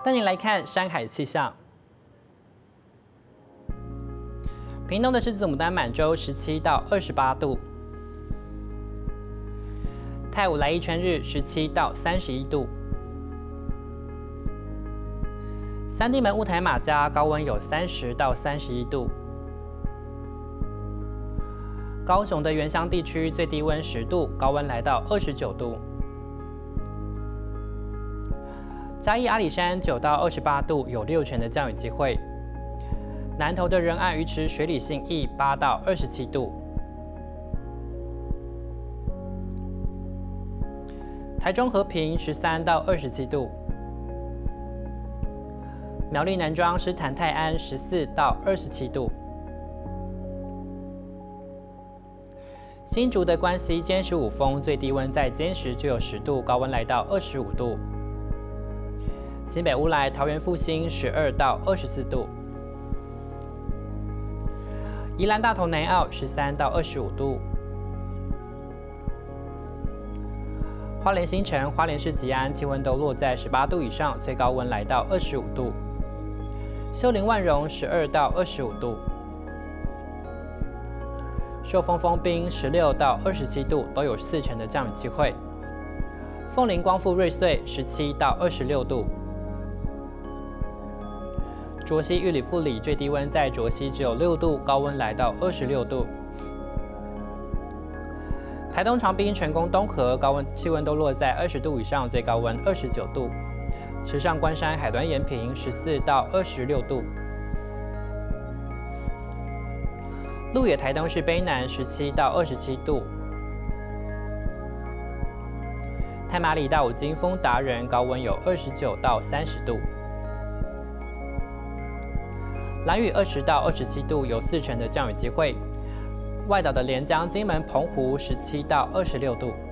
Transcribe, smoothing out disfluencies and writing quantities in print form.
带您来看山海气象。屏东的狮子牡丹满洲17到28度，太武来义春日17到31度，三地门雾台马家高温有30到31度，高雄的原乡地区最低温10度，高温来到29度。 嘉义阿里山9到28度，有6成的降雨机会。南投的仁爱鱼池水里信义8到27度。台中和平13到27度。苗栗南庄诗坛泰安14到27度。新竹的关西尖石五峰最低温在尖石就有10度，高温来到25度。 新北乌来、桃园复兴12到24度，宜兰大同南澳13到25度，花莲新城、花莲市吉安气温都落在18度以上，最高温来到25度。秀林万荣12到25度，寿丰丰滨16到27度，都有4成的降雨机会。凤林光复瑞穗17到26度。 卓溪玉里富里最低温在卓溪只有6度，高温来到26度。台东长滨、成功、东河气温都落在20度以上，最高温29度。池上关山、海端延平14到26度。鹿野台东市卑南17到27度。太麻里大武金峰达人高温有29到30度。 兰屿20到27度，有4成的降雨机会。外岛的连江、金门、澎湖17到26度。